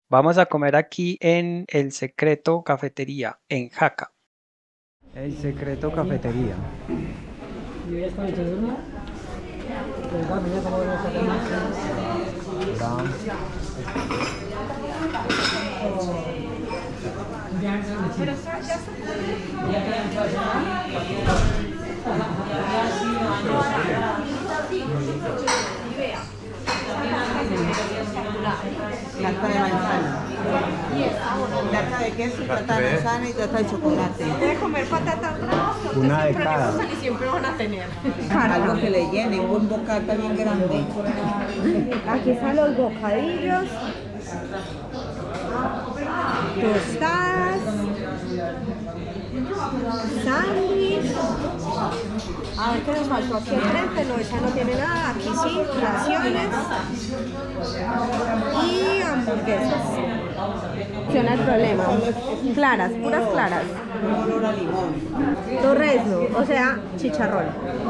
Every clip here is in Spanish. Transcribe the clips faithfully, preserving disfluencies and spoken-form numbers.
Vamos a comer aquí en El Secreto Cafetería, en Jaca. El Secreto Cafetería. Tarta de manzana. Tarta de queso, tarta de manzana y tarta de chocolate. De comer patatas bravas porque Una de siempre le cada. gustan y siempre van a tener. Algo que le llene, un buen bocata bien grande. Aquí están los bocadillos, tostadas, sándwich. A ver qué nos faltó aquí al frente, no, esa no tiene nada, aquí sí, raciones y hamburguesas. ¿Qué no hay problema? Claras, puras claras. Olor a limón. Torresno, o sea, chicharrón.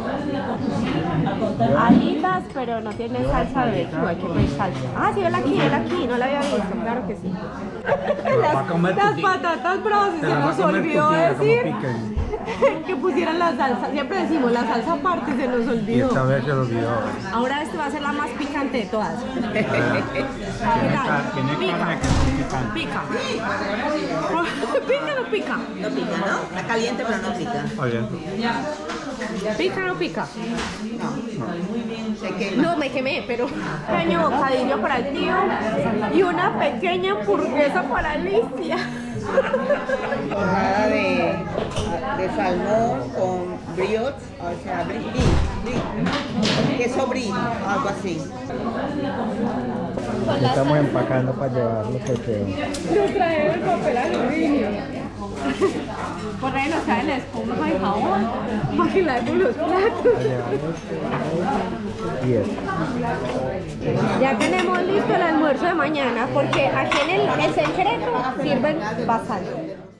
Alitas, pero no tiene salsa de lechuga, hay que poner salsa. Ah, sí, vela aquí, vela aquí, no la había visto, claro que sí. Las, las patatas bravas, y se nos olvidó decir que pusieran la salsa. Siempre decimos la salsa aparte, se nos olvidó. Y esta vez se lo olvidó. Ahora esta va a ser la más picante de todas. ¿Qué Tiene tal? tiene Pica. carne que es picante. Pica. ¿Pica o no pica? No pica, ¿no? Está caliente pero no pica. Oye, ¿Pica o no pica? No. Se quema. No, me quemé, pero un pequeño bocadillo para el tío y una pequeña hamburguesa para Alicia. Nada de, de salmón con brioche, o sea, brie, brie, brie. Queso brie, algo así. estamos empacando para llevarlo porque Nos trae el papel aluminio. Por ahí nos trae la esponja y jabón para que lavemos los platos. diez. Ya tenemos listo el almuerzo de mañana porque aquí en el, el secreto sirven bastante.